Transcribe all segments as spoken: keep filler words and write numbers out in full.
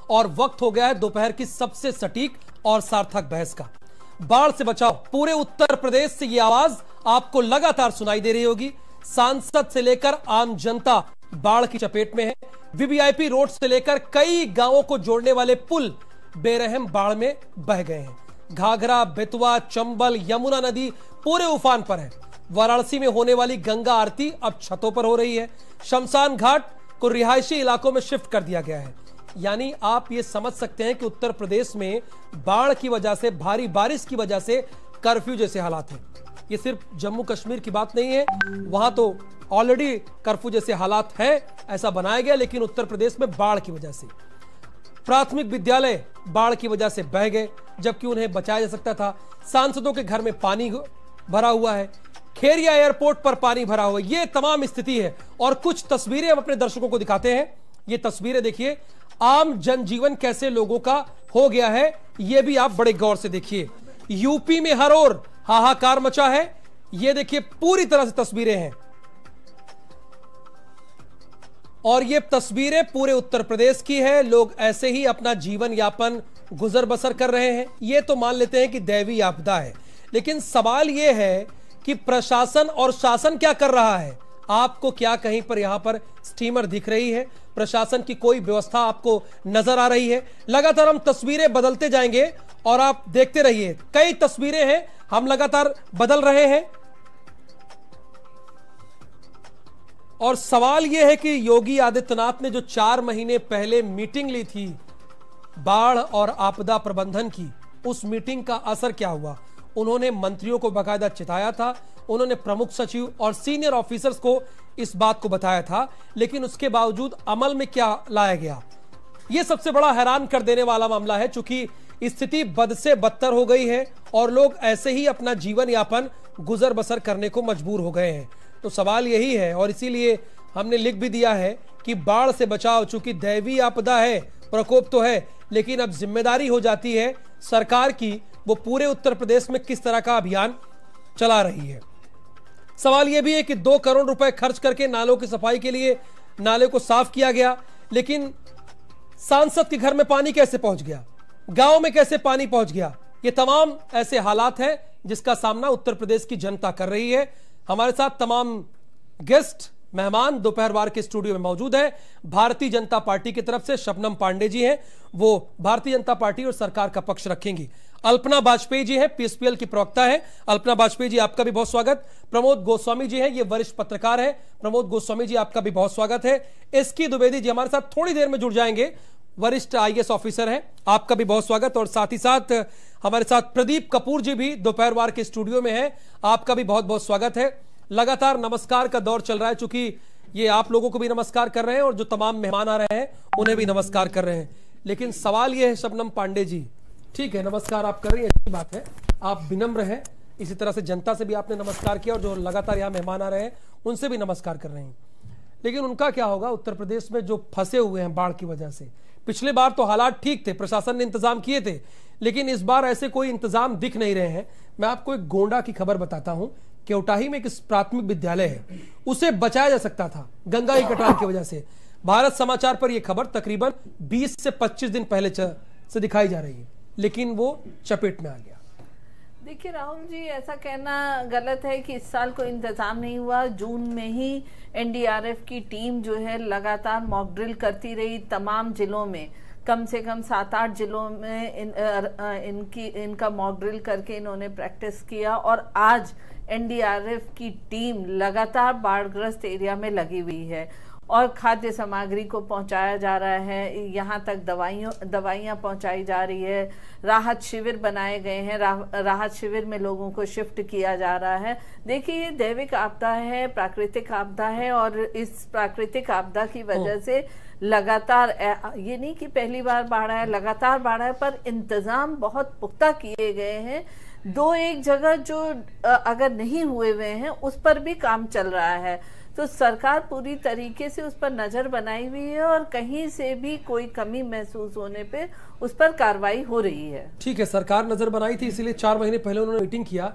और वक्त हो गया है दोपहर की सबसे सटीक और सार्थक बहस का। बाढ़ से बचाओ, पूरे उत्तर प्रदेश से ये आवाज आपको लगातार सुनाई दे रही होगी। सांसद से लेकर आम जनता बाढ़ की चपेट में है। वीवीआईपी रोड से लेकर कई गांवों को जोड़ने वाले पुल बेरहम बाढ़ में बह गए हैं। घाघरा, बेतवा, चंबल, यमुना नदी पूरे उफान पर है। वाराणसी में होने वाली गंगा आरती अब छतों पर हो रही है। शमशान घाट को रिहायशी इलाकों में शिफ्ट कर दिया गया है। यानी आप ये समझ सकते हैं कि उत्तर प्रदेश में बाढ़ की वजह से, भारी बारिश की वजह से कर्फ्यू जैसे हालात हैं। ये सिर्फ जम्मू कश्मीर की बात नहीं है, वहां तो ऑलरेडी कर्फ्यू जैसे हालात हैं, ऐसा बनाया गया, लेकिन उत्तर प्रदेश में बाढ़ की वजह से प्राथमिक विद्यालय बाढ़ की वजह से बह गए, जबकि उन्हें बचाया जा सकता था। सांसदों के घर में पानी भरा हुआ है। खेरिया एयरपोर्ट पर पानी भरा हुआ है। ये तमाम स्थिति है और कुछ तस्वीरें हम अपने दर्शकों को दिखाते हैं। ये तस्वीरें देखिए, आम जनजीवन कैसे लोगों का हो गया है, ये भी आप बड़े गौर से देखिए। यूपी में हर ओर हाहाकार मचा है। ये देखिए, पूरी तरह से तस्वीरें हैं और ये तस्वीरें पूरे उत्तर प्रदेश की है। लोग ऐसे ही अपना जीवन यापन गुजर बसर कर रहे हैं। ये तो मान लेते हैं कि दैवीय आपदा है, लेकिन सवाल यह है कि प्रशासन और शासन क्या कर रहा है। आपको क्या कहीं पर यहां पर स्टीमर दिख रही है? प्रशासन की कोई व्यवस्था आपको नजर आ रही है? लगातार हम तस्वीरें बदलते जाएंगे और आप देखते रहिए। कई तस्वीरें हैं, हम लगातार बदल रहे हैं। और सवाल यह है कि योगी आदित्यनाथ ने जो चार महीने पहले मीटिंग ली थी बाढ़ और आपदा प्रबंधन की, उस मीटिंग का असर क्या हुआ? उन्होंने मंत्रियों को बाकायदा चिताया था, उन्होंने प्रमुख सचिव और सीनियर ऑफिसर्स को इस बात को बताया था, लेकिन उसके बावजूद अमल में क्या लाया गया? यह सबसे बड़ा हैरान कर देने वाला मामला है, चूंकि स्थिति बद से बदतर हो गई है और लोग ऐसे ही अपना जीवन यापन गुजर बसर करने को मजबूर हो गए हैं। तो सवाल यही है और इसीलिए हमने लिख भी दिया है कि बाढ़ से बचाव, चूंकि दैवीय आपदा है, प्रकोप तो है, लेकिन अब जिम्मेदारी हो जाती है सरकार की, वो पूरे उत्तर प्रदेश में किस तरह का अभियान चला रही है। सवाल यह भी है कि दो करोड़ रुपए खर्च करके नालों की सफाई के लिए नाले को साफ किया गया, लेकिन सांसद के घर में पानी कैसे पहुंच गया, गांव में कैसे पानी पहुंच गया? ये तमाम ऐसे हालात हैं जिसका सामना उत्तर प्रदेश की जनता कर रही है। हमारे साथ तमाम गेस्ट मेहमान दोपहरवार के स्टूडियो में मौजूद है। भारतीय जनता पार्टी की तरफ से शबनम पांडे जी हैं, वो भारतीय जनता पार्टी और सरकार का पक्ष रखेंगी। अल्पना बाजपेयी जी हैं, पीएसपीएल की प्रवक्ता है। अल्पना बाजपेयी जी, आपका भी बहुत स्वागत। प्रमोद गोस्वामी जी हैं, ये वरिष्ठ पत्रकार है। प्रमोद गोस्वामी जी, आपका भी बहुत स्वागत है। एसके द्विवेदी जी हमारे साथ थोड़ी देर में जुड़ जाएंगे, वरिष्ठ आईएएस ऑफिसर हैं, आपका भी बहुत स्वागत। और साथ ही साथ हमारे साथ प्रदीप कपूर जी भी दोपहरवार के स्टूडियो में हैं, आपका भी बहुत बहुत स्वागत है। लगातार नमस्कार का दौर चल रहा है, चूंकि ये आप लोगों को भी नमस्कार कर रहे हैं और जो तमाम मेहमान आ रहे हैं उन्हें भी नमस्कार कर रहे हैं। लेकिन सवाल ये है शबनम पांडे जी, ठीक है नमस्कार आप कर रही हैं, अच्छी बात है, आप विनम्र हैं, इसी तरह से जनता से भी आपने नमस्कार किया और जो लगातार यहाँ मेहमान आ रहे हैं उनसे भी नमस्कार कर रहे हैं। लेकिन उनका क्या होगा उत्तर प्रदेश में जो फंसे हुए हैं बाढ़ की वजह से? पिछले बार तो हालात ठीक थे, प्रशासन ने इंतजाम किए थे, लेकिन इस बार ऐसे कोई इंतजाम दिख नहीं रहे हैं। मैं आपको एक गोंडा की खबर बताता हूं। केवटाही में एक प्राथमिक विद्यालय है, उसे बचाया जा सकता था गंगा की कटान की वजह से। भारत समाचार पर यह खबर तकरीबन बीस से पच्चीस दिन पहले से दिखाई जा रही है, लेकिन वो चपेट में आ गया। देखिए राहुल जी, ऐसा कहना गलत है कि इस साल कोई इंतजाम नहीं हुआ। जून में ही एनडीआरएफ की टीम जो है लगातार मॉक ड्रिल करती रही तमाम जिलों में, कम से कम सात आठ जिलों में इन, इनकी इनका मॉक ड्रिल करके इन्होंने प्रैक्टिस किया और आज एनडीआरएफ की टीम लगातार बाढ़ग्रस्त एरिया में लगी हुई है और खाद्य सामग्री को पहुंचाया जा रहा है, यहाँ तक दवाइयों दवाइयाँ पहुंचाई जा रही है, राहत शिविर बनाए गए हैं, रा, राहत शिविर में लोगों को शिफ्ट किया जा रहा है। देखिए ये दैविक आपदा है, प्राकृतिक आपदा है और इस प्राकृतिक आपदा की वजह से लगातार, ये नहीं कि पहली बार बाढ़ है, लगातार बाढ़ है, पर इंतजाम बहुत पुख्ता किए गए हैं। दो एक जगह जो अगर नहीं हुए हुए हैं उस पर भी काम चल रहा है, तो सरकार पूरी तरीके से उस पर नजर बनाई हुई है और कहीं से भी कोई कमी महसूस होने पे उस पर कार्रवाई हो रही है। ठीक है, सरकार नजर बनाई थी, इसीलिए चार महीने पहले उन्होंने मीटिंग किया,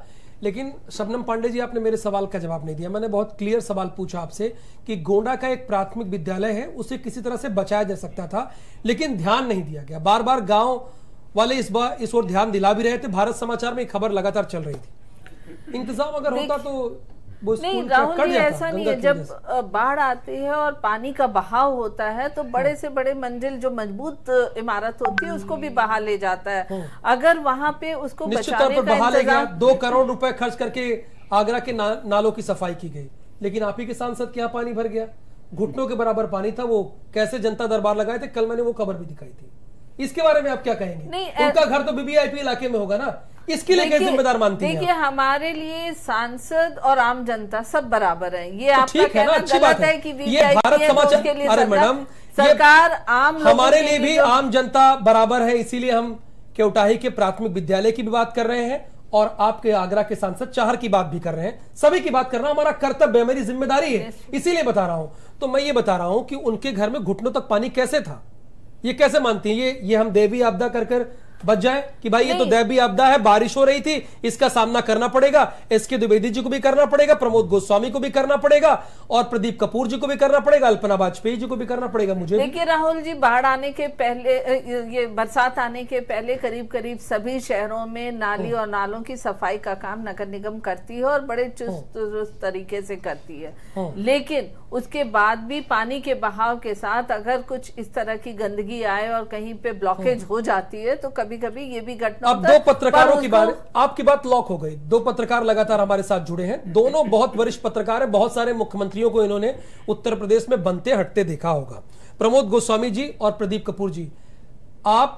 लेकिन शबनम पांडे जी, आपने मेरे सवाल का जवाब नहीं दिया। मैंने बहुत क्लियर सवाल पूछा आपसे कि गोंडा का एक प्राथमिक विद्यालय है, उसे किसी तरह से बचाया जा सकता था, लेकिन ध्यान नहीं दिया गया। बार बार गांव वाले इस बार इस ओर ध्यान दिला भी रहे थे। भारत समाचार में खबर लगातार चल रही थी। इंतजाम अगर होता तो नहीं राहुल जी, ऐसा नहीं है। जब बाढ़ आती है और पानी का बहाव होता है तो बड़े से बड़े मंजिल जो मजबूत इमारत होती है उसको भी बहा ले जाता है। अगर वहां पे उसको बचाने का इंतजाम, दो करोड़ रुपए खर्च करके आगरा के ना, नालों की सफाई की गई, लेकिन आप ही के सांसद के यहाँ पानी भर गया, घुटनों के बराबर पानी था। वो कैसे जनता दरबार लगाए थे, कल मैंने वो खबर भी दिखाई थी। इसके बारे में आप क्या कहेंगे? नहीं, उनका घर तो बीबीआईपी इलाके में होगा ना, इसके लिए कैसे जिम्मेदार मानती हैं? देखिए, हमारे लिए सांसद और आम जनता सब बराबर है। ये तो आपका कहना गलत है, है कि ये भारत समाचार, के लिए अरे मैडम, सरकार आम हमारे लिए भी आम जनता बराबर है, इसीलिए हम केवटाही के प्राथमिक विद्यालय की भी बात कर रहे हैं और आपके आगरा के सांसद चाहर की बात भी कर रहे हैं। सभी की बात करना हमारा कर्तव्य है, मेरी जिम्मेदारी है, इसीलिए बता रहा हूं। तो मैं ये बता रहा हूं कि उनके घर में घुटनों तक पानी कैसे था, ये कैसे मानती हैं? ये ये हम देवी आपदा कर कर बच जाए कि भाई ये तो दैवी आपदा है, बारिश हो रही थी, इसका सामना करना पड़ेगा। एस के द्विवेदी जी को भी करना पड़ेगा, प्रमोद गोस्वामी को भी करना पड़ेगा और प्रदीप कपूर जी को भी करना पड़ेगा, अल्पना वाजपेयी जी को भी करना पड़ेगा। मुझे देखिए राहुल जी, बाढ़ आने के पहले, ये बरसात आने के पहले करीब करीब सभी शहरों में नाली और नालों की सफाई का काम नगर निगम करती है और बड़े चुस्त तरीके से करती है। लेकिन उसके बाद भी पानी के बहाव के साथ अगर कुछ इस तरह की गंदगी आए और कहीं पे ब्लॉकेज हो जाती है तो कभी कभी ये भी घटना। अब दो पत्रकारों की बात, आपकी बात लॉक हो गई। दो पत्रकार लगातार हमारे साथ जुड़े हैं, दोनों बहुत वरिष्ठ पत्रकार हैं। बहुत सारे मुख्यमंत्रियों को इन्होंने उत्तर प्रदेश में बनते हटते देखा होगा। प्रमोद गोस्वामी जी और प्रदीप कपूर जी, आप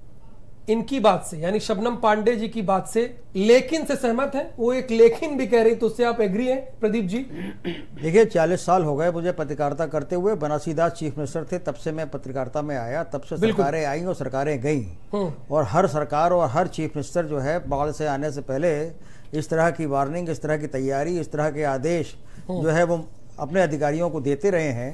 इनकी बात से, यानी शबनम पांडे जी की बात से लेकिन से सहमत हैं? वो एक लेकिन भी कह रही, तो उससे आप एग्री हैं प्रदीप जी? देखिए, चालीस साल हो गए मुझे पत्रकारिता करते हुए। बनारसी दास चीफ मिनिस्टर थे, तब से मैं पत्रकारिता में आया, तब से सरकारें आई और सरकारें गई। और हर सरकार और हर चीफ मिनिस्टर जो है बाढ़ से आने से पहले इस तरह की वार्निंग, इस तरह की तैयारी, इस तरह के आदेश जो है वो अपने अधिकारियों को देते रहे हैं।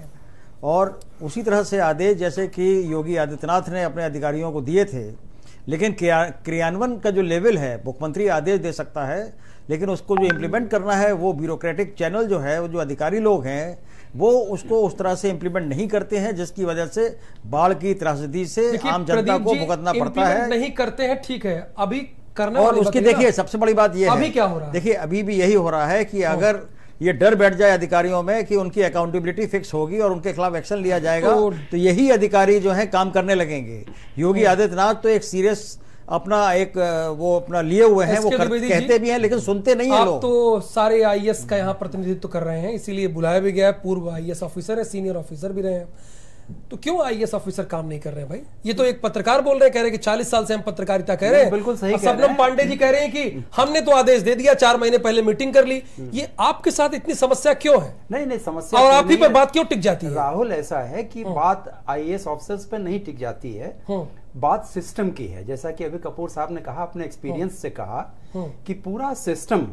और उसी तरह से आदेश जैसे कि योगी आदित्यनाथ ने अपने अधिकारियों को दिए थे, लेकिन क्रियान्वयन का जो लेवल है, मुख्यमंत्री आदेश दे सकता है, लेकिन उसको जो इम्प्लीमेंट करना है वो ब्यूरोक्रेटिक चैनल जो है, वो जो अधिकारी लोग हैं वो उसको उस तरह से इम्प्लीमेंट नहीं करते हैं, जिसकी वजह से बाढ़ की त्रासदी से आम जनता को भुगतना पड़ता है। नहीं करते हैं, ठीक है, अभी करना। और उसकी देखिए सबसे बड़ी बात यह है, अभी क्या हो रहा है? देखिए अभी भी यही हो रहा है कि अगर ये डर बैठ जाए अधिकारियों में कि उनकी अकाउंटेबिलिटी फिक्स होगी और उनके खिलाफ एक्शन लिया जाएगा, तो, तो यही अधिकारी जो है काम करने लगेंगे। योगी आदित्यनाथ तो एक सीरियस अपना एक वो अपना लिए हुए हैं, वो कर, कहते भी हैं लेकिन सुनते नहीं है लोग। आप तो सारे आईएएस का यहाँ प्रतिनिधित्व कर रहे हैं, इसीलिए बुलाया भी गया है। पूर्व आईएएस ऑफिसर है, सीनियर ऑफिसर भी रहे हैं, तो क्यों आईएएस ऑफिसर काम नहीं कर रहे हैं भाई? ये तो एक पत्रकार बोल रहे हैं, कह रहे हैं कि चालीस साल से हम पत्रकारिता कह रहे हैं। बिल्कुल सही। शबनम पांडे जी कह रहे हैं कि हमने तो आदेश दे दिया, चार महीने पहले मीटिंग कर ली। ये आपके साथ इतनी समस्या क्यों है? नहीं नहीं, समस्या और आप ही पर बात क्यों टिक जाती है? राहुल, ऐसा है कि बात आईएएस ऑफिसर्स पे नहीं टिक जाती है, बात सिस्टम की है। जैसा कि अभी कपूर साहब ने कहा, अपने एक्सपीरियंस से कहा कि पूरा सिस्टम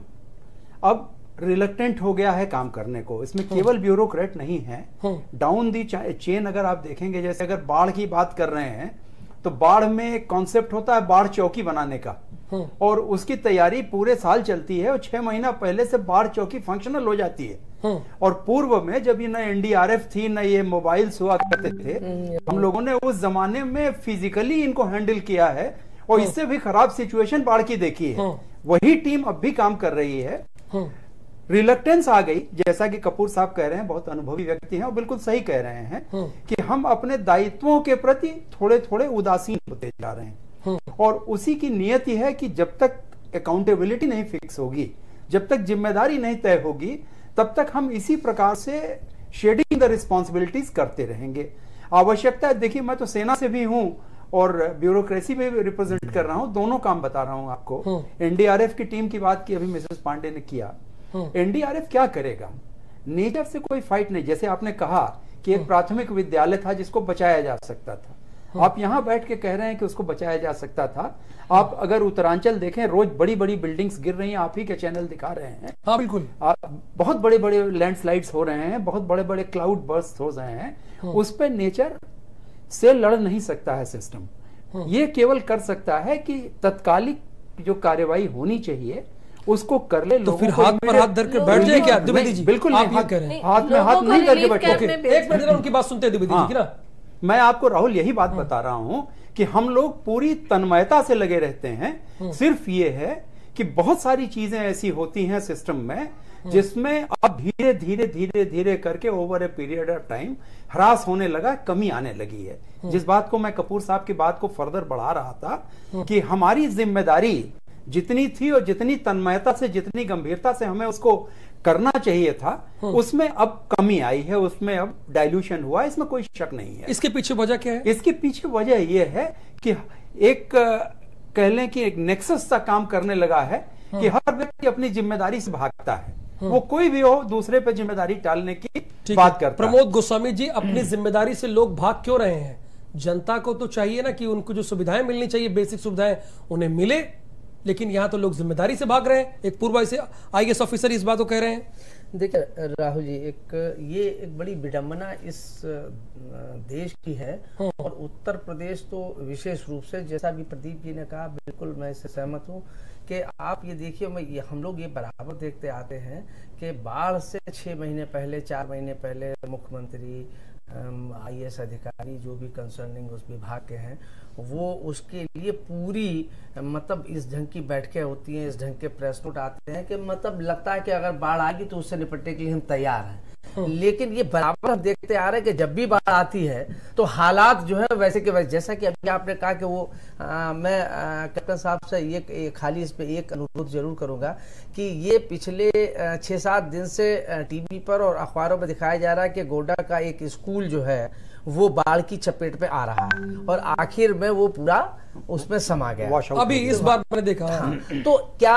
अब रिलक्टेंट हो गया है काम करने को। इसमें केवल ब्यूरोक्रेट नहीं है, डाउन दी चेन अगर आप देखेंगे, जैसे अगर बाढ़ की बात कर रहे हैं तो बाढ़ में एक कॉन्सेप्ट होता है बाढ़ चौकी बनाने का, और उसकी तैयारी पूरे साल चलती है और छह महीना पहले से बाढ़ चौकी फंक्शनल हो जाती है। और पूर्व में जब ये न एनडीआरएफ थी न ये मोबाइल्स हुआ करते थे, हम लोगों ने उस जमाने में फिजिकली इनको हैंडल किया है और इससे भी खराब सिचुएशन बाढ़ की देखी है। वही टीम अब भी काम कर रही है। रिलक्टेंस आ गई, जैसा कि कपूर साहब कह रहे हैं, बहुत अनुभवी व्यक्ति हैं और बिल्कुल सही कह रहे हैं कि हम अपने दायित्वों के प्रति थोड़े थोड़े उदासीन होते जा रहे हैं। और उसी की नियत यह है कि जब तक अकाउंटेबिलिटी नहीं फिक्स होगी, जब तक जिम्मेदारी नहीं तय होगी, तब तक हम इसी प्रकार से शेडिंग द रिस्पॉन्सिबिलिटीज करते रहेंगे। आवश्यकता है, देखिए मैं तो सेना से भी हूं और ब्यूरोक्रेसी में भी रिप्रेजेंट कर रहा हूं, दोनों काम बता रहा हूं आपको। एनडीआरएफ की टीम की बात की अभी मिसेस पांडे ने किया। एनडीआरएफ क्या करेगा? नेचर से कोई फाइट नहीं। जैसे आपने कहा कि एक प्राथमिक विद्यालय था जिसको बचाया जा सकता था, आप यहां बैठ के कह रहे हैं कि उसको बचाया जा सकता था। आप अगर उत्तरांचल देखें, रोज बड़ी बड़ी बिल्डिंग्स गिर रही हैं, आप ही के चैनल दिखा रहे हैं। हाँ बिल्कुल, बहुत बड़े बड़े लैंडस्लाइड्स हो रहे हैं, बहुत बड़े बड़े क्लाउड बर्स्ट हो रहे हैं। उस पर नेचर से लड़ नहीं सकता है सिस्टम। ये केवल कर सकता है कि तत्कालिक जो कार्यवाही होनी चाहिए उसको कर ले। तो फिर हाथ पर हाथ धर कर बैठ जाए क्या द्विवेदी जी? बिल्कुल आप ये कह रहे हैं हाथ में हाथ नहीं धर के बैठे। एक मिनट उनकी बात सुनते हैं द्विवेदी जी की ना। मैं आपको राहुल यही बात बता रहा हूं कि हम लोग पूरी तन्मयता से लगे रहते हैं। सिर्फ ये है कि बहुत सारी चीजें ऐसी होती हैं सिस्टम में जिसमें अब धीरे धीरे धीरे धीरे करके over a period of time ह्रास होने लगा, कमी आने लगी है। जिस बात को मैं कपूर साहब की बात को फर्दर बढ़ा रहा था कि हमारी जिम्मेदारी जितनी थी और जितनी तन्मयता से, जितनी गंभीरता से हमें उसको करना चाहिए था, उसमें अब कमी आई है, उसमें अब डाइल्यूशन हुआ, इसमें कोई शक नहीं है। इसके पीछे वजह क्या है? इसके पीछे वजह यह है कि एक कह लें कि एक नेक्सस सा काम करने लगा है कि हर व्यक्ति अपनी जिम्मेदारी से भागता है। वो कोई भी हो, दूसरे पे जिम्मेदारी टालने की बात करता है। प्रमोद गोस्वामी जी, अपनी जिम्मेदारी से लोग भाग क्यों रहे हैं? जनता को तो चाहिए ना कि उनको जो सुविधाएं मिलनी चाहिए, बेसिक सुविधाएं, उन्हें मिले, लेकिन यहां तो लोग जिम्मेदारी से भाग रहे हैं। एक पूर्व आई एस ऑफिसर इस बात को कह रहे हैं। देखिए राहुल जी, एक ये एक बड़ी विडंबना इस देश की है और उत्तर प्रदेश तो विशेष रूप से, जैसा भी प्रदीप जी ने कहा, बिल्कुल मैं इससे सहमत हूँ कि आप ये देखिए, मैं ये हम लोग ये बराबर देखते आते हैं कि बाढ़ से छः महीने पहले, चार महीने पहले मुख्यमंत्री, आई ए एस अधिकारी जो भी कंसर्निंग उस विभाग के हैं, वो उसके लिए पूरी मतलब इस ढंग की बैठकें होती हैं, इस ढंग के प्रेस नोट आते हैं कि मतलब लगता है कि अगर बाढ़ आएगी तो उससे निपटने के लिए हम तैयार हैं। लेकिन ये बराबर हम देखते आ रहे हैं कि जब भी बाढ़ आती है तो हालात जो है वैसे के वैसे, जैसा कि अभी आपने कहा कि वो आ, मैं कैप्टन साहब से ये खाली इस पे एक अनुरोध जरूर करूंगा कि ये पिछले छः सात दिन से टीवी पर और अखबारों में दिखाया जा रहा है कि गोड्डा का एक स्कूल जो है वो बाढ़ की चपेट में आ रहा है और आखिर में वो पूरा उसमें समा गया। अभी इस बार मैंने देखा। हाँ, तो क्या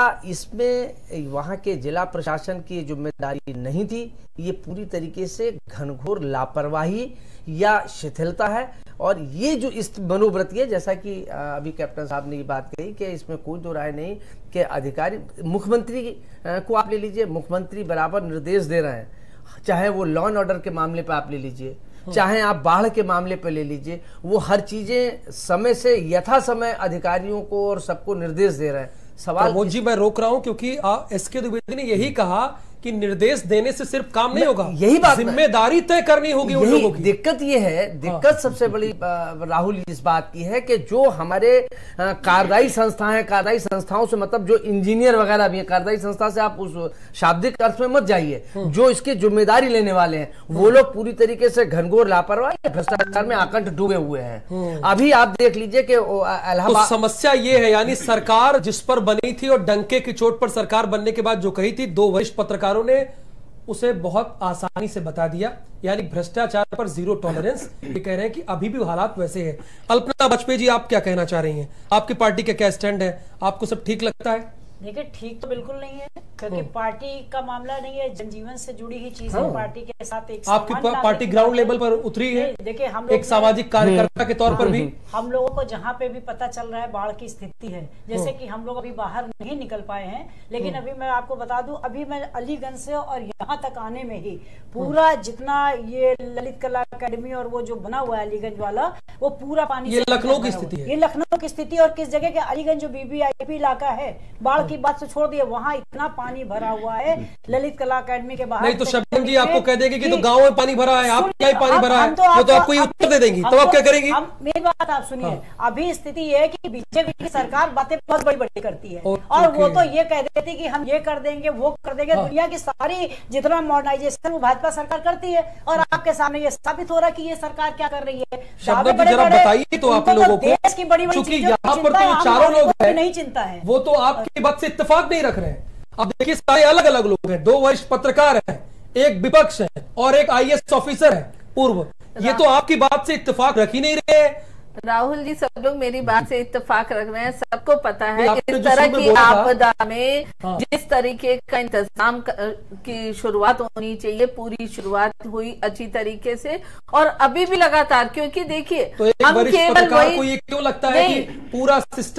इसमें वहां के जिला प्रशासन की जिम्मेदारी नहीं थी? ये पूरी तरीके से घनघोर लापरवाही या शिथिलता है। और ये जो इस मनोवृत्ति है, जैसा कि अभी कैप्टन साहब ने ये बात कही कि इसमें कोई दो राय नहीं कि अधिकारी, मुख्यमंत्री को आप ले लीजिए, मुख्यमंत्री बराबर निर्देश दे रहे हैं, चाहे वो लॉ एंड ऑर्डर के मामले पे आप ले लीजिए, चाहे आप बाढ़ के मामले पे ले लीजिए, वो हर चीजें समय से यथा समय अधिकारियों को और सबको निर्देश दे रहे हैं। सवाल प्रमोद जी, मैं रोक रहा हूं क्योंकि एस के द्विवेदी ने यही कहा कि निर्देश देने से सिर्फ काम नहीं होगा, यही बात, जिम्मेदारी तय करनी होगी उन लोगों की। दिक्कत ये है, दिक्कत हाँ। सबसे बड़ी राहुल इस बात की है कि जो हमारे कार्यदायी संस्थाएं हैं, कार्यदायी संस्थाओं से मतलब जो इंजीनियर वगैरह भी है, कार्यदायी संस्था से आप उस शाब्दिक अर्थ में मत जाइए, जो इसकी जिम्मेदारी लेने वाले हैं वो लोग पूरी तरीके से घनघोर लापरवाही, भ्रष्टाचार में आकंठ डूबे हुए हैं। अभी आप देख लीजिए कि इलाहाबाद, तो समस्या ये है, यानी सरकार जिस पर बनी थी और डंके की चोट पर सरकार बनने के बाद जो कही थी, दो वरिष्ठ पत्रकारों ने उसे बहुत आसानी से बता दिया, यानी भ्रष्टाचार पर जीरो टॉलरेंस। ये कह रहे हैं कि अभी भी हालात वैसे हैं। अल्पना वाजपेयी जी, आप क्या कहना चाह रही हैं? आपकी पार्टी का क्या स्टैंड है? आपको सब ठीक लगता है? देखिए, ठीक तो बिल्कुल नहीं है, क्योंकि पार्टी का मामला नहीं है, जनजीवन से जुड़ी ही चीज है। पार्टी के साथ एक आपकी पार्टी ग्राउंड लेवल पर उतरी है। देखिए, हम एक सामाजिक कार्यकर्ता के तौर पर भी हम लोगों को जहाँ पे भी पता चल रहा है बाढ़ की स्थिति है, जैसे कि हम लोग अभी बाहर नहीं निकल पाए हैं, लेकिन अभी मैं आपको बता दूं, अभी मैं अलीगंज से और यहाँ तक आने में ही पूरा जितना ये ललित कला अकेडमी और वो जो बना हुआ है अलीगंज वाला, वो पूरा पानी, ये लखनऊ की स्थिति है, ये लखनऊ की स्थिति। और किस जगह के अलीगंज जो बीबीआईपी इलाका है, बाढ़ की बात से छोड़ दिए, वहाँ इतना पानी भरा हुआ है ललित कला अकेडमी के बाहर। नहीं तो शबनम जी आपको कह देंगे कि तो गांव में पानी भरा है, आप क्या ही पानी भरा है, वो तो आपको ये उत्तर दे देंगी, तो आप क्या करेंगी? मेरी बात आप सुनिए, अभी स्थिति ये है कि बीजेपी की सरकार बातें बहुत बड़ी बड़ी करती है और वो तो ये कह देती कि हम ये कर देंगे, वो कर देंगे। दुनिया की सारी जितना मॉडर्नाइजेशन वो भाजपा सरकार करती है और आपके सामने ये साबित हो रहा है कि ये सरकार क्या कर रही है। शबनम जी जरा बताइए तो आप लोगों को, देश की बड़ी बड़ी चूंकि यहाँ पर तो चारों लोग हैं, नहीं चिंता है, वो तो आपकी बात से इत्तेफाक नहीं रख रहे हैं। अब देखिए, सारे अलग अलग लोग हैं, दो वरिष्ठ पत्रकार हैं, एक विपक्ष है और एक आई ए एस ऑफिसर है पूर्व, ये तो आपकी बात से इत्तेफाक रख ही नहीं रहे हैं। राहुल जी, सब लोग मेरी बात से इत्तेफाक रख रहे हैं, सबको पता है कि इस तरह की आपदा में हाँ। जिस तरीके का इंतजाम की शुरुआत होनी चाहिए, पूरी शुरुआत हुई अच्छी तरीके से और अभी भी लगातार, क्योंकि देखिए तो एक हम वरिष्ठ केवल पत्रकार वही को ये क्यों लगता है कि पूरा सिस्टम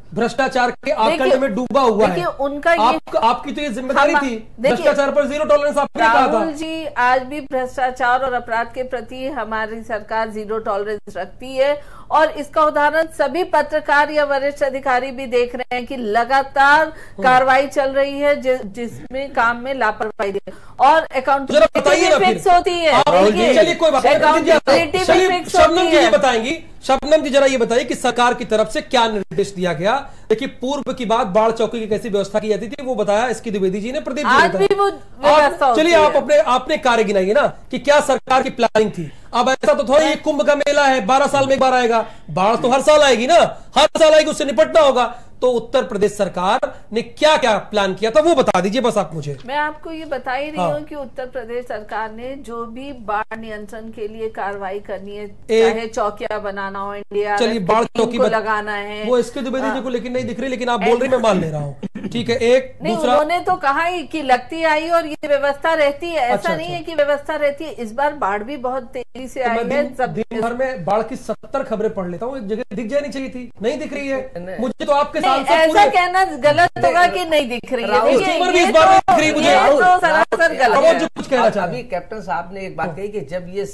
भ्रष्टाचार के आकंड में डूबा हुआ है। उनका ये आप, आपकी तो ये जिम्मेदारी थी, भ्रष्टाचार पर जीरो टॉलरेंस आपने कहा था। राहुल जी, आज भी भ्रष्टाचार और अपराध के प्रति हमारी सरकार जीरो टॉलरेंस रखती है, और इसका उदाहरण सभी पत्रकार या वरिष्ठ अधिकारी भी देख रहे हैं कि लगातार कार्रवाई चल रही है जि, जिसमें काम में लापरवाही है और अकाउंटेबिलिटी फिक्स होती है। चलिए कोई बात नहीं, शबनम जी ये बताएंगी, शबनम जी जरा ये बताइए कि सरकार की तरफ से क्या निर्देश दिया गया। देखिए पूर्व की बात, बाढ़ चौकी की कैसी व्यवस्था की जाती थी वो बताया इसकी द्विवेदी जी ने, प्रदीप जी ने बताया। चलिए आप अपने आपने कार्य गिनाइए ना कि क्या सरकार की प्लानिंग थी। अब ऐसा तो थोड़ा, ये कुंभ का मेला है, बारह साल में एक बार आएगा, बाढ़ तो हर साल आएगी ना, हर साल आएगी, उससे निपटना होगा। तो उत्तर प्रदेश सरकार ने क्या क्या प्लान किया था वो बता दीजिए बस आप मुझे। मैं आपको ये बता ही रही हाँ। हूँ कि उत्तर प्रदेश सरकार ने जो भी बाढ़ नियंत्रण के लिए कार्रवाई करनी है, चाहे चौकिया बनाना हो, इंडिया चलिए बाढ़ चौकी को लगाना है, वो इसके द्विवेदी जी को लेकिन नहीं दिख रही, लेकिन आप बोल रही मैं मान ले रहा हूँ, ठीक है। एक दूसरा, उन्होंने तो कहा ही कि लगती आई और ये व्यवस्था रहती है, ऐसा अच्छा, नहीं अच्छा। है कि व्यवस्था रहती है। इस बार बाढ़ भी बहुत तेजी से आई है, दिन भर में बाढ़ की सत्तर खबरें पढ़ लेता हूँ, एक जगह दिख जानी चाहिए थी, नहीं दिख रही है मुझे। तो आपके ऐसा कहना गलत होगा कि नहीं दिख रही है, भी इस बार दिख रही मुझे, सरासर गलत है। कुछ कहना चाह, अभी कैप्टन साहब ने एक बात कही कि जब ये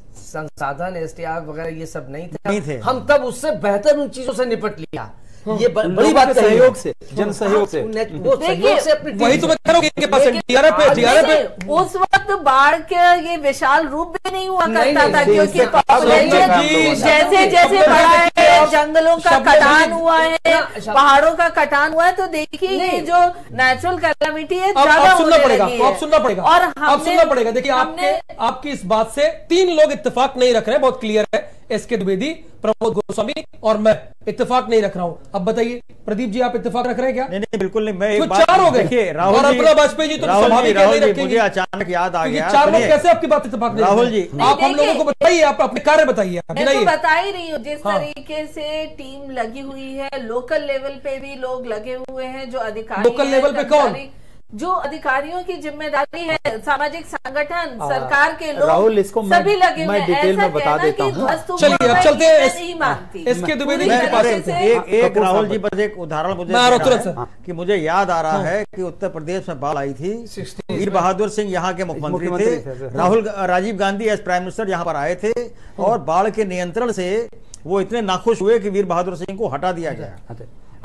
संसाधन एसटीआर वगैरह ये सब नहीं थे, नहीं थे, हम तब उससे बेहतर उन चीजों से निपट लिया। ये बड़ी बात, सहयोग से, जन सहयोग से, वो सहयोग से अपनी, वही तो मैं कह रहा हूं, इनके पास टीआरएफ है, टीआरएफ है। उस वक्त बाढ़ के ये विशाल रूप भी नहीं हुआ करता था, क्योंकि पॉपुलेशन जैसे जैसे बढ़ा है, जंगलों का कटान हुआ है, पहाड़ों का कटान हुआ है, तो देखिए ये जो नेचुरल कैलामिटी है ज्यादा सुनना पड़ेगा, आप सुनना पड़ेगा और आप सुनना पड़ेगा। देखिए आपने आपकी इस बात से तीन लोग इत्तेफाक नहीं रख रहे हैं, बहुत क्लियर है, एसके द्विवेदी, प्रमोद गोस्वामी और मैं इत्तेफाक नहीं रख रहा हूं। अब बताइए प्रदीप जी आप इत्तेफाक रख रहे हैं क्या? नहीं नहीं बिल्कुल नहीं, मैं एक तो बात, चार हो गए। देखिए राहुल और अपना वाजपेयी जी तो स्वाभाविक है नहीं रखेंगे। मुझे अचानक याद आ गया, चार लोग कैसे आपकी बात इत्तेफाक नहीं? राहुल जी आप हम लोगों को बताइए, आप अपने कार्य बताइए। मैं तो बता ही रही हूँ जिस तरीके से टीम लगी हुई है, लोकल लेवल पे भी लोग लगे हुए हैं, जो अधिकारी लोकल लेवल पे कौन, जो अधिकारियों की जिम्मेदारी है, सामाजिक संगठन, सरकार के लोग, राहुल इसको सभी लगे मैं डिटेल में बता देता हूँ। चलिए अब चलते हैं नहीं मानती इसके द्विवेदी के पास। एक एक राहुल जी बस एक उदाहरण मुझे कि मुझे याद आ रहा है कि उत्तर प्रदेश में बाढ़ आई थी, वीर बहादुर सिंह यहाँ के मुख्यमंत्री थे, Rahul Rajiv Gandhi as prime minister यहाँ पर आए थे, और बाढ़ के नियंत्रण से वो इतने नाखुश हुए कि वीर बहादुर सिंह को हटा दिया गया।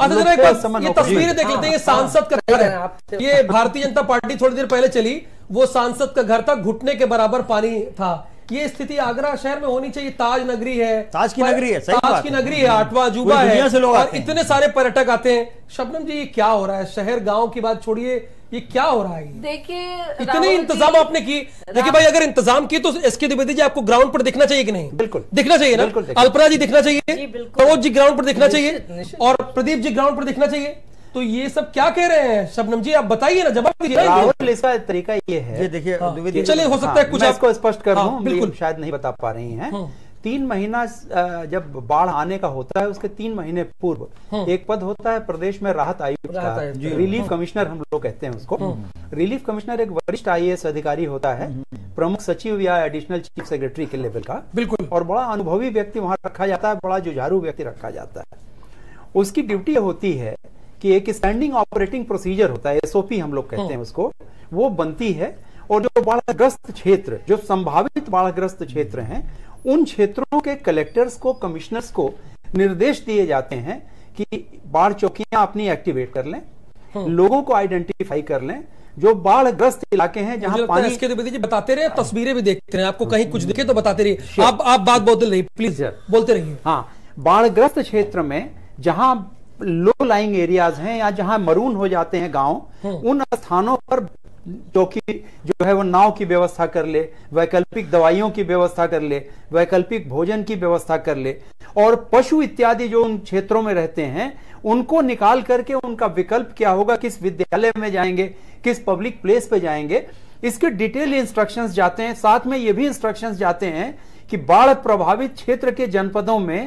ये तस्वीरें देख लेते हैं, ये सांसद का घर है, ये भारतीय जनता पार्टी थोड़ी देर पहले चली, वो सांसद का घर था, घुटने के बराबर पानी था। ये स्थिति आगरा शहर में होनी चाहिए, ताज नगरी है, ताज की नगरी है, ताज की नगरी है, आठवां अजूबा है, और इतने सारे पर्यटक आते हैं। शबनम जी ये क्या हो रहा है? शहर गांव की बात छोड़िए, ये क्या हो रहा है? देखिए इतने इंतजाम आपने की, देखिए भाई अगर इंतजाम की तो एसके द्विवेदी जी आपको ग्राउंड पर दिखना चाहिए कि नहीं? बिल्कुल दिखना चाहिए ना, अल्पना जी दिखना चाहिए, प्रमोद जी ग्राउंड पर दिखना चाहिए, और प्रदीप जी ग्राउंड पर दिखना चाहिए। तो ये सब क्या कह रहे हैं शबनम जी, आप बताइए ना, जवाब दीजिए। राहुल इसका तरीका ये है, ये देखिए हाँ, चलिए हो सकता है कुछ आपको स्पष्ट कर दूं, हाँ, बिल्कुल शायद नहीं बता पा रही हैं। हाँ। तीन महीना जब बाढ़ आने का होता है उसके तीन महीने पूर्व हाँ। एक पद होता है प्रदेश में राहत आयुक्त का, रिलीफ कमिश्नर हम लोग कहते हैं उसको। रिलीफ कमिश्नर एक वरिष्ठ आईएएस अधिकारी होता है, प्रमुख सचिव या एडिशनल चीफ सेक्रेटरी के लेवल का, बिल्कुल, और बड़ा अनुभवी व्यक्ति वहां रखा जाता है, बड़ा जुझारू व्यक्ति रखा जाता है। उसकी ड्यूटी होती है कि एक स्टैंडिंग ऑपरेटिंग प्रोसीजर होता है, एसओपी हम लोग कहते हैं उसको, वो बनती है, और जो बाढ़ग्रस्त क्षेत्र, जो संभावित बाढ़ग्रस्त क्षेत्र हैं, उन क्षेत्रों के कलेक्टर्स को, कमिश्नर्स को निर्देश दिए जाते हैं कि बाढ़ चौकियां अपनी एक्टिवेट कर लें, लोगों को आइडेंटिफाई कर लें, जो बाढ़ग्रस्त इलाके हैं जहां पानी। इसके द्विवेदी जी बताते रहे, तस्वीरें भी देखते रहे, आपको कहीं कुछ दिखे तो बताते रहिए, आप आप बात बोलते रहिए, प्लीज बोलते रहिए। हाँ, बाढ़ग्रस्त क्षेत्र में जहां लो लाइंग एरियाज हैं या जहां मरून हो जाते हैं गांव, उन स्थानों पर चौकी जो है वो नाव की व्यवस्था कर ले, वैकल्पिक दवाइयों की व्यवस्था कर ले, वैकल्पिक भोजन की व्यवस्था कर ले, और पशु इत्यादि जो उन क्षेत्रों में रहते हैं उनको निकाल करके उनका विकल्प क्या होगा, किस विद्यालय में जाएंगे, किस पब्लिक प्लेस पे जाएंगे, इसके डिटेल इंस्ट्रक्शंस जाते हैं। साथ में ये भी इंस्ट्रक्शंस जाते हैं कि बाढ़ प्रभावित क्षेत्र के जनपदों में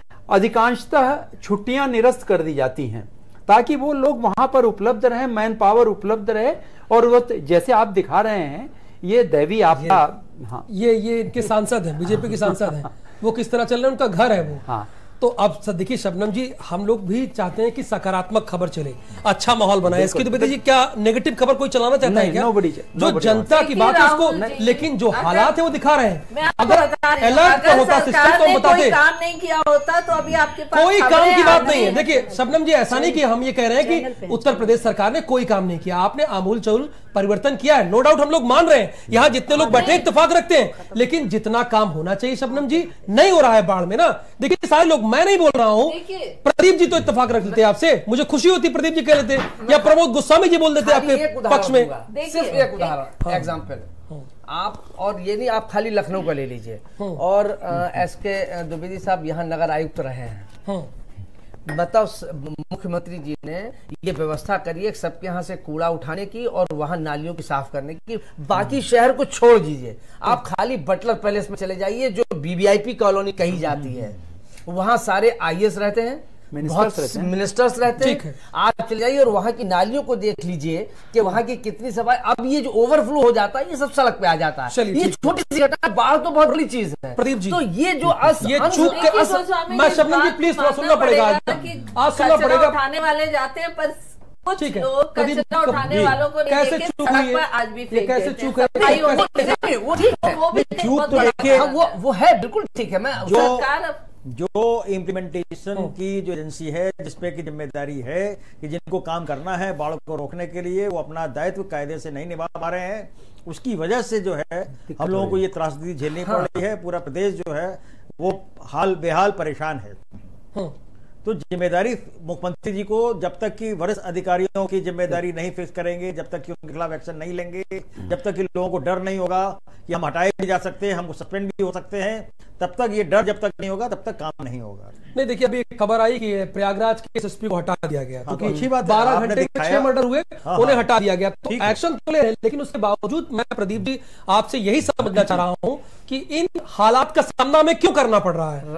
अधिकांशतः छुट्टियां निरस्त कर दी जाती हैं, ताकि वो लोग वहां पर उपलब्ध रहे, मैन पावर उपलब्ध रहे, और वो जैसे आप दिखा रहे हैं ये दैवी आपदा। हाँ, ये ये इनके सांसद हैं, बीजेपी के सांसद हैं, वो किस तरह चल रहे हैं, उनका घर है वो। हाँ, तो अब देखिए शबनम जी, हम लोग भी चाहते हैं कि सकारात्मक खबर चले, अच्छा माहौल बनाए। इसकी द्विवेदी जी क्या नेगेटिव खबर कोई चलाना चाहता है क्या? जो जनता की बात है उसको, लेकिन जो हालात है वो दिखा रहे हैं। अगर अलर्ट होता सिस्टम तो हम बताते, काम नहीं किया होता तो अभी आपके पास कोई काम की बात नहीं है। देखिए शबनम जी, ऐसा नहीं कि हम ये कह रहे हैं कि उत्तर प्रदेश सरकार ने कोई काम नहीं किया, आपने आमूल चूल परिवर्तन किया है, नो डाउट, हम लोग मान रहे हैं। यहां जितने लोग बैठे इत्तेफाक रखते हैं, लेकिन जितना काम होना चाहिए शबनम जी नहीं हो रहा है बाढ़ में ना। देखिए सारे लोग, मैं नहीं बोल रहा हूं, प्रदीप जी तो इत्तेफाक रख लेते आपसे, मुझे खुशी होती प्रदीप जी कह लेते, या प्रमोद गोस्वामी जी बोल देते आपके पक्ष में। सिर्फ एक उदाहरण, एग्जाम्पल, आप और ये नहीं, आप खाली लखनऊ का ले लीजिए, और एस के द्विवेदी साहब यहाँ नगर आयुक्त रहे हैं, बताओ मुख्यमंत्री जी ने ये व्यवस्था करी है सबके यहाँ से कूड़ा उठाने की और वहां नालियों की साफ करने की, बाकी शहर को छोड़ दीजिए, आप खाली बटलर पैलेस में चले जाइए जो वीवीआईपी कॉलोनी कही जाती है, वहां सारे आईएएस रहते हैं, बहुत मिनिस्टर्स रहते हैं। आप चले जाइए और वहां की नालियों को देख लीजिए कि वहां की कितनी सफाई। अब ये जो ओवरफ्लो हो जाता है ये सब सड़क पे आ जाता है, ये छोटी सी घटना, बाढ़ तो बहुत बड़ी चीज है प्रदीप जी। तो ये जो अस, ये चूक के अस, मैं शबनम जी प्लीज थोड़ा सुनना पड़ेगा, आज सुनना पड़ेगा। उठाने वाले जाते हैं पर कुछ ठीक है, लोग कचरा उठाने वालों को कैसे चूक हुई है, आज भी कैसे चूक है, वो ठीक है, चूक तो देखिए वो वो है, बिल्कुल ठीक है। मैं जो जो इम्प्लीमेंटेशन की जो एजेंसी है जिसपे की जिम्मेदारी है कि जिनको काम करना है बाढ़ को रोकने के लिए, वो अपना दायित्व कायदे से नहीं निभा पा रहे हैं, उसकी वजह से जो है हम लोगों को ये त्रासदी झेलनी पड़ रही है। पूरा प्रदेश जो है वो हाल बेहाल परेशान है। तो जिम्मेदारी मुख्यमंत्री जी को, जब तक कि वरिष्ठ अधिकारियों की जिम्मेदारी नहीं फिक्स करेंगे, जब तक कि उनके खिलाफ एक्शन नहीं लेंगे, जब तक कि लोगों को डर नहीं होगा कि हम हटाए भी जा सकते हैं, हमको सस्पेंड भी हो सकते हैं, तब तक ये डर जब तक नहीं होगा तब तक काम नहीं होगा। नहीं देखिए, अभी खबर आई कि प्रयागराज के एसएसपी को हटा दिया गया, हाँ, तो अच्छी बात, बारह घंटे में छह मर्डर हुए, हाँ, उन्हें हटा दिया गया, तो एक्शन तो ले रहे हैं। लेकिन उसके बावजूद मैं प्रदीप जी आपसे यही समझना चाह रहा हूँ कि इन हालात का सामना में क्यों करना पड़ रहा है।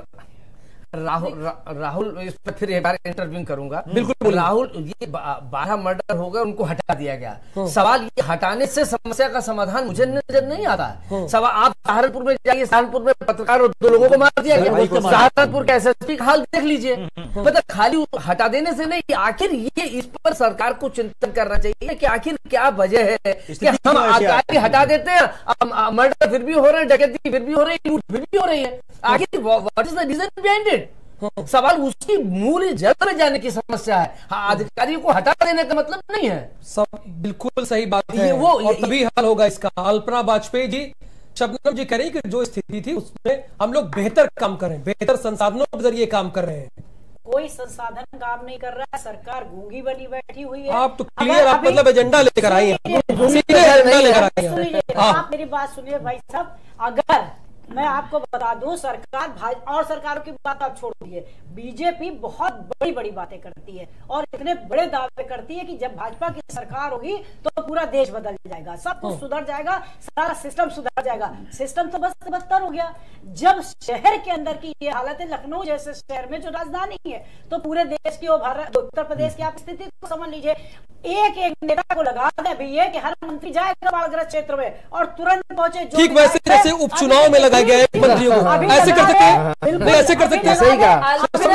राहुल रा, राहुल इस पर फिर एक बार इंटरव्यू करूंगा। बिल्कुल राहुल, ये बारह मर्डर हो गए, उनको हटा दिया गया। सवाल ये हटाने से समस्या का समाधान मुझे नजर नहीं आता है। सवाल, आप सहारनपुर में जाइए, सहारनपुर में पत्रकार और दो लोगों को मार दिया गया, सहारनपुर के एसएसपी का हाल देख लीजिए। मतलब खाली हटा देने से नहीं, आखिर ये इस पर सरकार को चिंतन करना चाहिए कि आखिर क्या वजह है कि हम आतंकी हटा देते हैं, मर्डर फिर भी हो रहे हैं, डकैती फिर भी हो रही है, लूट फिर भी हो रही है, आखिर what is the reason behind it. सवाल उसकी मूल जड़ में जाने की समस्या है। हाँ, अधिकारियों को हटा देने का मतलब नहीं है। सब बिल्कुल सही बात है, वो और तभी हल होगा इसका। अल्पना वाजपेयी जी, शबनम जी कह रही कि जो स्थिति थी उसमें हम लोग बेहतर काम करें, बेहतर संसाधनों के जरिए काम कर रहे हैं। कोई संसाधन काम नहीं कर रहा है, सरकार गूंगी बनी बैठी हुई है। आप तो क्लियर, आप मतलब एजेंडा लेकर आई हैं, एजेंडा लेकर आई हैं। आप मेरी बात सुनिए भाई साहब, अगर मैं आपको बता दूं, सरकार और सरकारों की बात आप छोड़ दिए, बीजेपी बहुत बड़ी बड़ी बातें करती है और इतने बड़े दावे करती है कि जब भाजपा की सरकार होगी तो पूरा देश बदल जाएगा, सब कुछ सुधर जाएगा, सारा सिस्टम सुधर जाएगा। सिस्टम तो बस बदतर हो गया। जब शहर के अंदर की ये हालत है, लखनऊ जैसे शहर में जो राजधानी है, तो पूरे देश की, भारत उत्तर प्रदेश की आप स्थिति को समझ लीजिए। एक एक नेता को लगा दे भैया कि हर मंत्री जाएगा बाढ़ग्रस्त क्षेत्र में और तुरंत पहुंचे। ठीक वैसे जैसे उपचुनाव में लगाए गए मंत्रियों को ऐसे कर सकते हैं, ऐसे कर सकते हैं। सही कहा।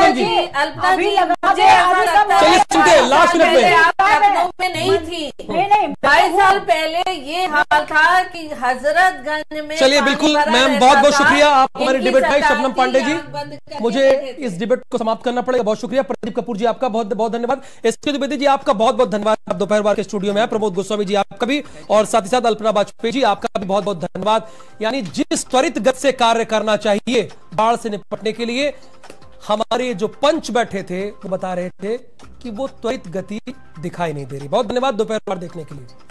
चलिए सुनते हैं लास्ट मिनट में नहीं थी, ढाई साल पहले ये हाल था कि हजरतगंज में। चलिए बिल्कुल मैम, बहुत बहुत शुक्रिया, आप हमारी डिबेट भाई शबनम पांडे जी। मुझे इस डिबेट को समाप्त करना पड़ेगा, बहुत शुक्रिया। प्रदीप कपूर जी आपका बहुत बहुत धन्यवाद। एस के द्विवेदी जी आपका बहुत बहुत धन्यवाद, आप दोपहर बाद के स्टूडियो में है। प्रमोद गोस्वामी जी आपका भी, और साथ ही साथ अल्पना वाजपेयी जी आपका भी बहुत बहुत धन्यवाद। यानी जिस त्वरित गति से कार्य करना चाहिए बाढ़ से निपटने के लिए, हमारे जो पंच बैठे थे वो बता रहे थे कि वो त्वरित गति दिखाई नहीं दे रही। बहुत धन्यवाद दोपहर बाद देखने के लिए।